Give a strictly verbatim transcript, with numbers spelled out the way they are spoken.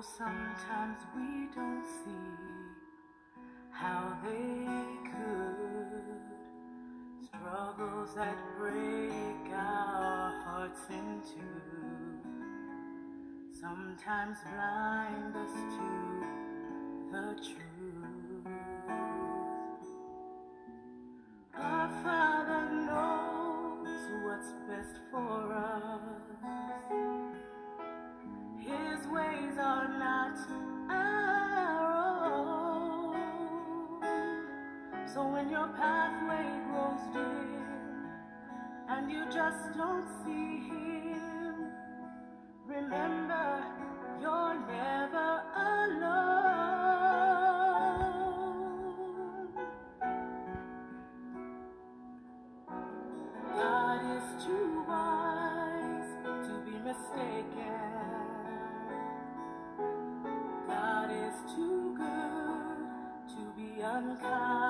sometimes we don't see how they could. Struggles that break our hearts in two sometimes blind us to the truth. Our Father knows what's best for us. His ways are not our own. So when your pathway grows dim and you just don't see him, remember you're never alone. God is too wise to be mistaken. God is too good to be unkind.